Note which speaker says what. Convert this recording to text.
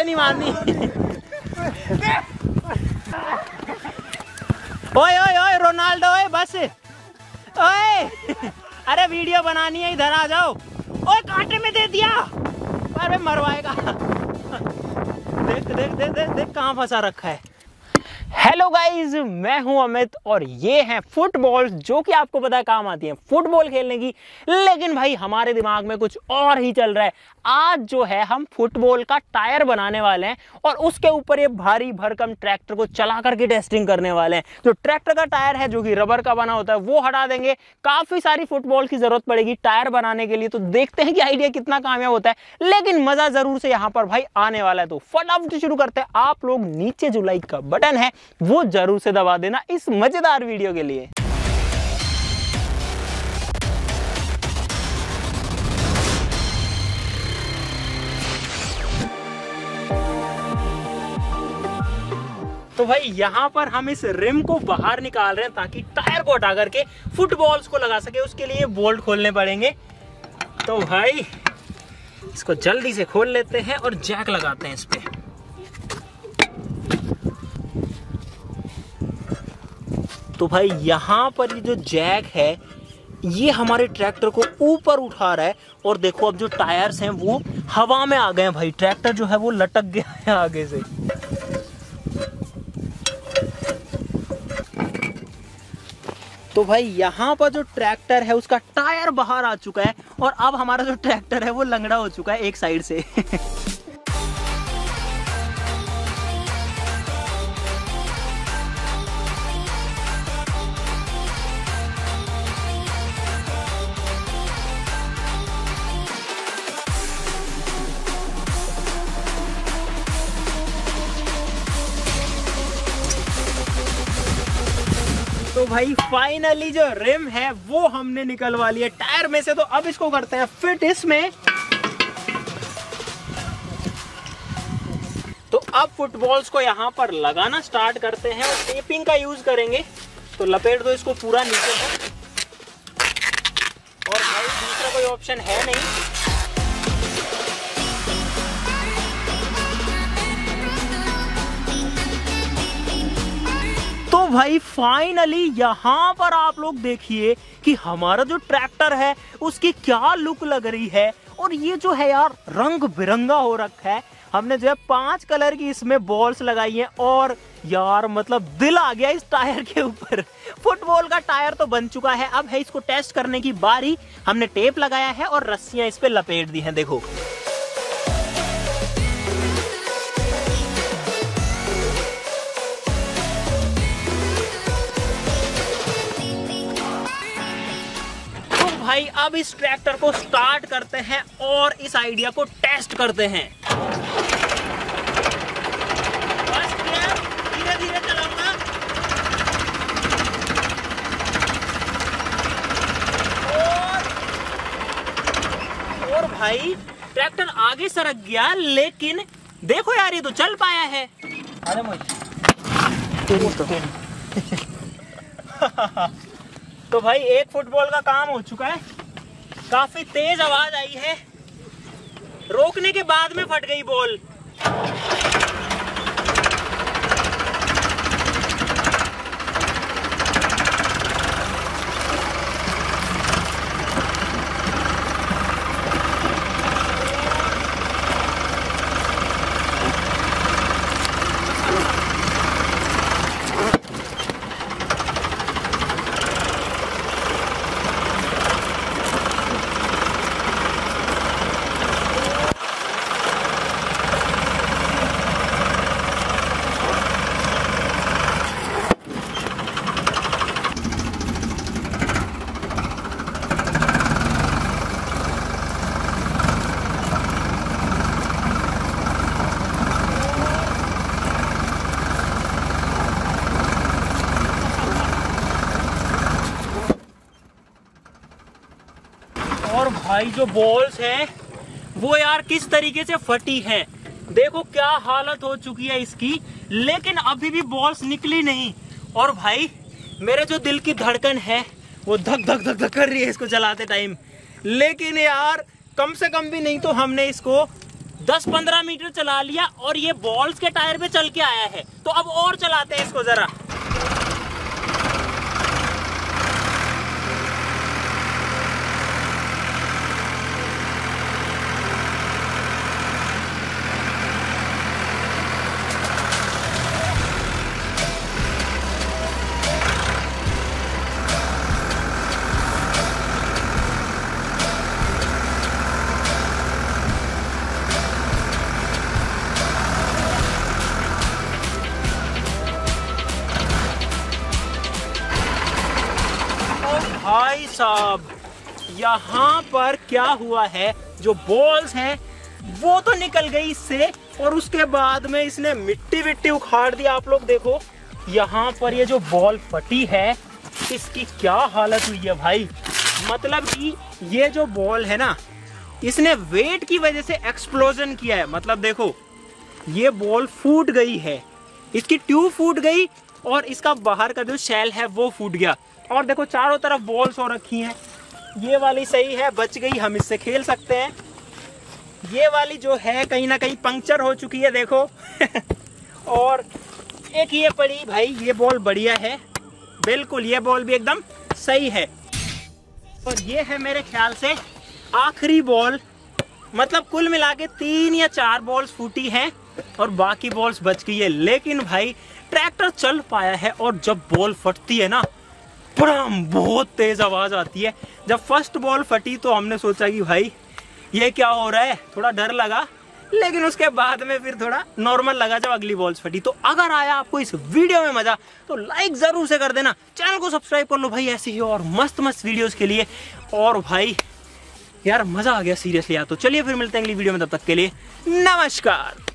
Speaker 1: ऐसे नहीं मारनी। ओए ओए ओए रोनाल्डो, ओए बस, ओए अरे वीडियो बनानी है, इधर आ जाओ। ओए कांटे में दे दिया, अरे मरवाएगा। देख देख देख देख देख कहाँ फंसा रखा है। हेलो गाइज, मैं हूं अमित और ये हैं फुटबॉल्स, जो कि आपको पता है काम आती हैं फुटबॉल खेलने की। लेकिन भाई हमारे दिमाग में कुछ और ही चल रहा है। आज जो है हम फुटबॉल का टायर बनाने वाले हैं और उसके ऊपर ये भारी भरकम ट्रैक्टर को चला करके टेस्टिंग करने वाले हैं। जो ट्रैक्टर का टायर है जो कि रबर का बना होता है वो हटा देंगे। काफी सारी फुटबॉल की जरूरत पड़ेगी टायर बनाने के लिए, तो देखते हैं कि आइडिया कितना कामयाब होता है। लेकिन मजा जरूर से यहाँ पर भाई आने वाला है, तो फटाफट शुरू करते हैं। आप लोग नीचे जो लाइक का बटन है वो जरूर से दबा देना इस मजेदार वीडियो के लिए। तो भाई यहाँ पर हम इस रिम को बाहर निकाल रहे हैं ताकि टायर को हटा करके फुटबॉल्स को लगा सके। उसके लिए बोल्ट खोलने पड़ेंगे। तो भाई इसको जल्दी से खोल लेते हैं और जैक लगाते हैं इस पे। तो भाई यहाँ पर ये जो जैक है ये हमारे ट्रैक्टर को ऊपर उठा रहा है और देखो अब जो टायर्स हैं वो हवा में आ गए हैं। भाई ट्रैक्टर जो है वो लटक गया है आगे से। तो भाई यहाँ पर जो ट्रैक्टर है उसका टायर बाहर आ चुका है और अब हमारा जो ट्रैक्टर है वो लंगड़ा हो चुका है एक साइड से। तो भाई फाइनली जो रिम है वो हमने निकलवा लिया टायर में से। तो अब इसको करते हैं फिट इसमें। तो अब फुटबॉल्स को यहाँ पर लगाना स्टार्ट करते हैं और टेपिंग का यूज करेंगे। तो लपेट दो इसको पूरा नीचे तक। और भाई दूसरा कोई ऑप्शन है नहीं। तो भाई फाइनली यहाँ पर आप लोग देखिए कि हमारा जो ट्रैक्टर है उसकी क्या लुक लग रही है। और ये जो है यार रंग बिरंगा हो रखा है। हमने जो है 5 कलर की इसमें बॉल्स लगाई हैं और यार मतलब दिल आ गया इस टायर के ऊपर। फुटबॉल का टायर तो बन चुका है, अब है इसको टेस्ट करने की बारी। हमने टेप लगाया है और रस्सियां इस पे लपेट दी हैं, देखो। भाई अब इस ट्रैक्टर को स्टार्ट करते हैं और इस आइडिया को टेस्ट करते हैं। बस धीरे धीरे चलाऊंगा। और भाई ट्रैक्टर आगे सरक गया, लेकिन देखो यार ये तो चल पाया है। अरे तो भाई एक फुटबॉल का काम हो चुका है। काफी तेज आवाज आई है, रोकने के बाद में फट गई बॉल। और भाई जो बॉल्स हैं वो यार किस तरीके से फटी हैं, देखो क्या हालत हो चुकी है इसकी। लेकिन अभी भी बॉल्स निकली नहीं। और भाई मेरे जो दिल की धड़कन है वो धक धक धक धक कर रही है इसको चलाते टाइम। लेकिन यार कम से कम भी नहीं तो हमने इसको 10-15 मीटर चला लिया और ये बॉल्स के टायर पे चल के आया है। तो अब और चलाते हैं इसको जरा। भाई साहब, यहाँ पर क्या हुआ है, जो बॉल्स हैं वो तो निकल गई इससे, और उसके बाद में इसने मिट्टी विट्टी उखाड़ दी। आप लोग देखो यहाँ पर ये जो बॉल फटी है इसकी क्या हालत हुई है भाई। मतलब कि ये जो बॉल है ना, इसने वेट की वजह से एक्सप्लोजन किया है। मतलब देखो ये बॉल फूट गई है, इसकी ट्यूब फूट गई और इसका बाहर का जो शेल है वो फूट गया। और देखो चारों तरफ बॉल्स हो रखी हैं। ये वाली सही है, बच गई, हम इससे खेल सकते हैं। ये वाली जो है कहीं ना कहीं पंक्चर हो चुकी है, देखो। और एक ये पड़ी भाई, ये बॉल बढ़िया है बिल्कुल, ये बॉल भी एकदम सही है। और ये है मेरे ख्याल से आखिरी बॉल। मतलब कुल मिला के 3 या 4 बॉल्स फूटी हैं और बाकी बॉल्स बच गई है। लेकिन भाई ट्रैक्टर चल पाया है। और जब बॉल फटती है ना, बहुत तेज आवाज आती है। जब फर्स्ट बॉल फटी तो हमने सोचा कि भाई ये क्या हो रहा है, थोड़ा डर लगा। लेकिन उसके बाद में फिर थोड़ा नॉर्मल लगा जब अगली बॉल्स फटी। तो अगर आया आपको इस वीडियो में मजा तो लाइक जरूर से कर देना, चैनल को सब्सक्राइब कर लो भाई ऐसे ही और मस्त मस्त वीडियोस के लिए। और भाई यार मजा आ गया सीरियसली यार। तो चलिए फिर मिलते हैं अगली वीडियो में, तब तक के लिए नमस्कार।